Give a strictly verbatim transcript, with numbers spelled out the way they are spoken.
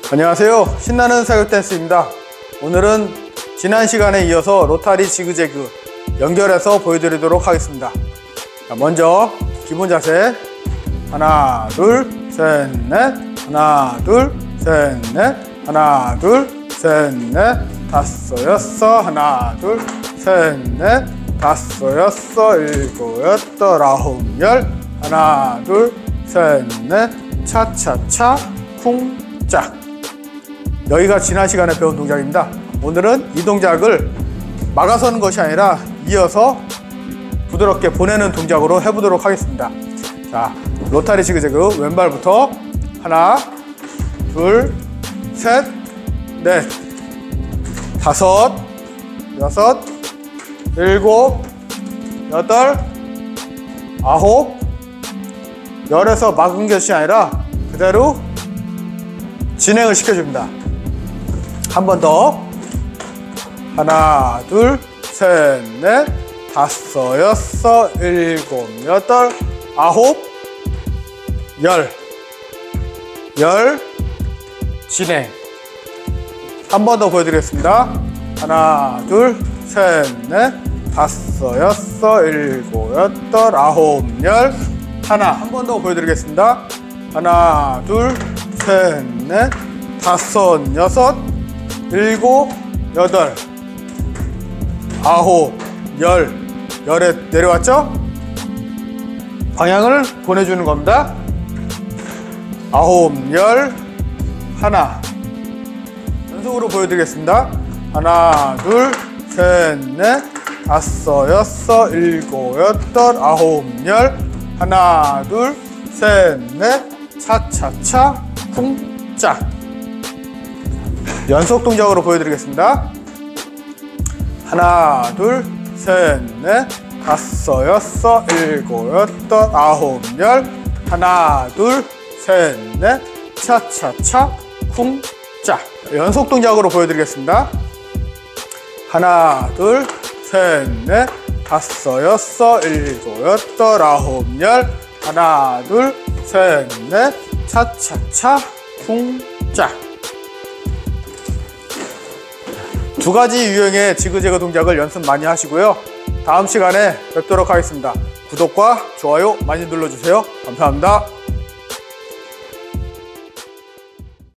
안녕하세요. 신나는 사격 댄스입니다. 오늘은 지난 시간에 이어서 로타리 지그재그 연결해서 보여드리도록 하겠습니다. 자, 먼저 기본 자세 하나 둘 셋 넷 하나 둘 셋 넷 하나 둘 셋 넷 다섯 여섯 하나 둘 셋 넷 다섯 여섯 일곱 여덟 아홉 열 하나 둘 셋 넷 차차차 쿵짝. 여기가 지난 시간에 배운 동작입니다. 오늘은 이 동작을 막아서는 것이 아니라 이어서 부드럽게 보내는 동작으로 해보도록 하겠습니다. 자, 로타리 지그재그 왼발부터 하나 둘 셋 넷 다섯 여섯 일곱 여덟 아홉 열에서 막은 것이 아니라 그대로 진행을 시켜줍니다. 한 번 더 하나 둘 셋 넷 다섯 여섯 일곱 여덟 아홉 열 열 진행. 한 번 더 보여드리겠습니다. 하나 둘 셋 넷 다섯 여섯 일곱 여덟 아홉 열 하나. 한 번 더 보여드리겠습니다. 하나 둘 셋 넷 다섯 여섯 일곱 여덟 아홉 열 열에 내려왔죠? 방향을 보내주는 겁니다. 아홉 열 하나. 연속으로 보여드리겠습니다. 하나 둘 셋 넷 다섯 여섯 일곱 여덟 아홉 열 하나 둘 셋 넷 차차차 쿵짝. 연속 동작으로 보여드리겠습니다. 하나 둘 셋 넷 다섯 여섯 일곱 여덟 아홉 열 하나 둘 셋 넷 차차차 쿵짝. 연속 동작으로 보여드리겠습니다. 하나 둘 셋 넷 다섯 여섯 일곱 여덟 아홉 열 하나 둘 셋 넷 차차차 쿵짝. 두 가지 유형의 지그재그 동작을 연습 많이 하시고요. 다음 시간에 뵙도록 하겠습니다. 구독과 좋아요 많이 눌러주세요. 감사합니다.